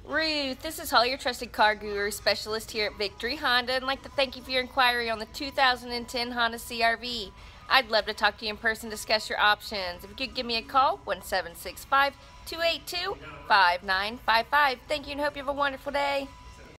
Ruth, this is Holly, your trusted car guru specialist here at Victory Honda, and I'd like to thank you for your inquiry on the 2010 Honda CR-V. I'd love to talk to you in person, discuss your options. If you could give me a call, 1765-282-5955. Thank you and hope you have a wonderful day.